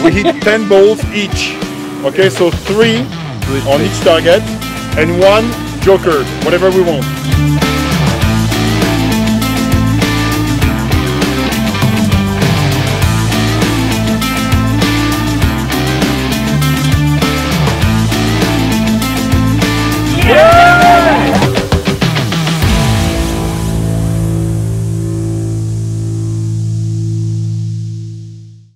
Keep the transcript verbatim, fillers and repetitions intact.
we hit ten balls each. Okay, so three on each target and one joker, whatever we want.